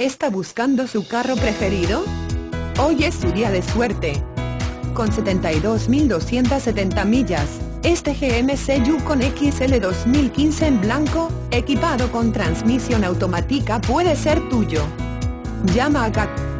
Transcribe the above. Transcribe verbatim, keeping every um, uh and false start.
¿Está buscando su carro preferido? Hoy es su día de suerte. Con setenta y dos mil doscientas setenta millas, este G M C Yukon X L dos mil quince en blanco, equipado con transmisión automática puede ser tuyo. Llama acá.